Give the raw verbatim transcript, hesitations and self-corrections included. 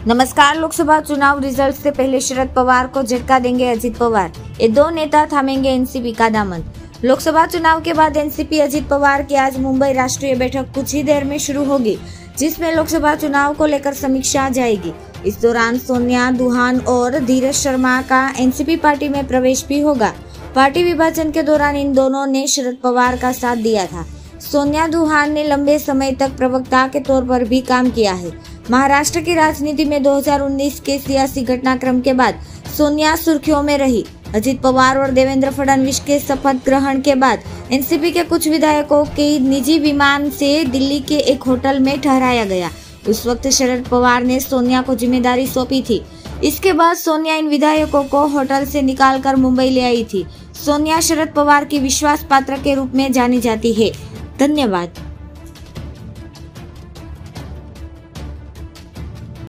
नमस्कार। लोकसभा चुनाव रिजल्ट से पहले शरद पवार को झटका देंगे अजित पवार। ये दो नेता थामेंगे एनसीपी का दामन। लोकसभा चुनाव के बाद एनसीपी अजित पवार की आज मुंबई राष्ट्रीय बैठक कुछ ही देर में शुरू होगी, जिसमें लोकसभा चुनाव को लेकर समीक्षा जाएगी। इस दौरान सोनिया दुहान और धीरज शर्मा का एनसीपी पार्टी में प्रवेश भी होगा। पार्टी विभाजन के दौरान इन दोनों ने शरद पवार का साथ दिया था। सोनिया दुहान ने लंबे समय तक प्रवक्ता के तौर पर भी काम किया है। महाराष्ट्र की राजनीति में दो हज़ार उन्नीस के सियासी घटनाक्रम के बाद सोनिया सुर्खियों में रही। अजित पवार और देवेंद्र फडणवीस के शपथ ग्रहण के बाद एनसीपी के कुछ विधायकों के निजी विमान से दिल्ली के एक होटल में ठहराया गया। उस वक्त शरद पवार ने सोनिया को जिम्मेदारी सौंपी थी। इसके बाद सोनिया इन विधायकों को होटल से निकालकर मुंबई ले आई थी। सोनिया शरद पवार की विश्वास पात्र के रूप में जानी जाती है। धन्यवाद।